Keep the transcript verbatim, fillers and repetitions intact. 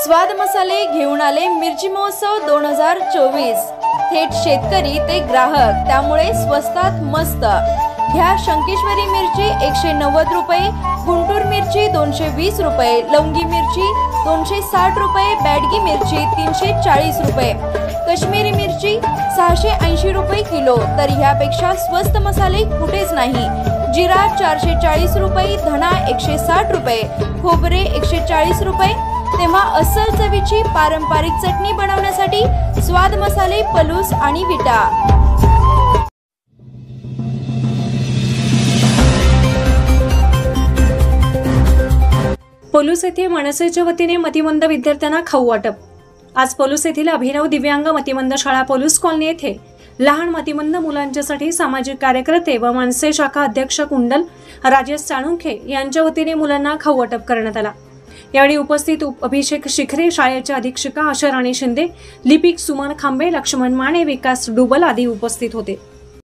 स्वाद मसाले घेऊन आले मिरची महोत्सव दोन हजार चोवीस। थेट शेतकरी ते ग्राहक, त्यामुळे स्वस्तात मस्त। घ्या शंकेश्वरी मिरची एकशे नव्वद रुपये, गुंटूर मिरची दोनशे वीस रुपये, लवंगी मिरची दोनशे साठ रुपये, बॅडगी मिरची तीनशे चाळीस रुपये, काश्मीरी मिरची सहाशे ऐंशी रुपये किलो। तर ह्यापेक्षा स्वस्त मसाले कुठेच नाही। जिरा चारशे चाळीस रुपये, धना एकशे साठ रुपये, खोबरे एकशे चाळीस रुपये। तेव्हा अस्सल चवीची पारंपरिक चटणी बनवण्यासाठी स्वाद मसाले पलूस आणि विटा। पलूस येथे मनसेच्या वतीने मतिमंद विद्यार्थ्यांना खाऊ वाटप। आज पलूस येथील अभिनव दिव्यांग मतिमंद शाळा पलूस कॉलनी येथे लहान मतिमंद मुलांच्यासाठी सामाजिक कार्यकर्ते व मनसे शाखा अध्यक्ष कुंडल राजेश चाणुखे यांच्या वतीने मुलांना खाऊ वाटप करण्यात आला। यावेळी उपस्थित अभिषेक शिखरे, शाळेच्या अधीक्षिका आशा राणी शिंदे, लिपिक सुमन खांबे, लक्ष्मण माने, विकास डुबल आदी उपस्थित होते।